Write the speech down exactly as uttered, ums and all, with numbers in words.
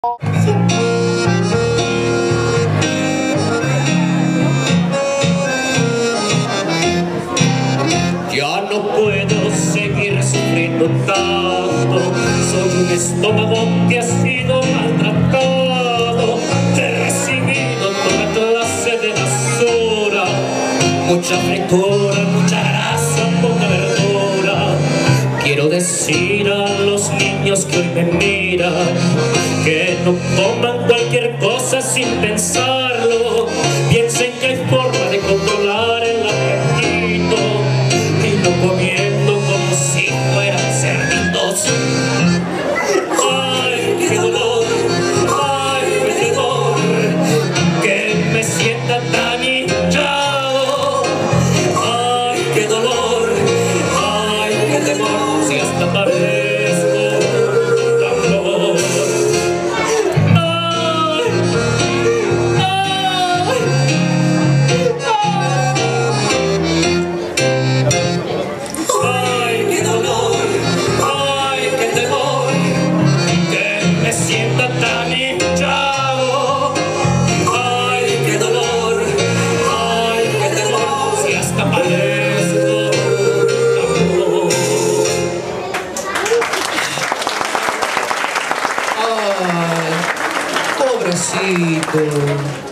Ya no puedo seguir sufriendo tanto. Soy un estómago que ha sido maltratado. He recibido toda clase de basura, mucha fritura, mucha grasa, poca verdura. Quiero decir a los niños que hoy me miran que no coman cualquier cosa sin pensarlo. Piensen que hay forma de controlar el apetito y no comiendo como si fueran cerditos. Ay, qué dolor, ay, qué dolor, que me sienta tan hinchado. Ay, qué dolor, ay, qué temor, si hasta parezco tambor. Ay, ay, qué dolor, ay, qué temor, que me sienta tan hinchado. Ay, qué dolor, ay, qué temor, si hasta parezco tambor. Ay, pobrecito.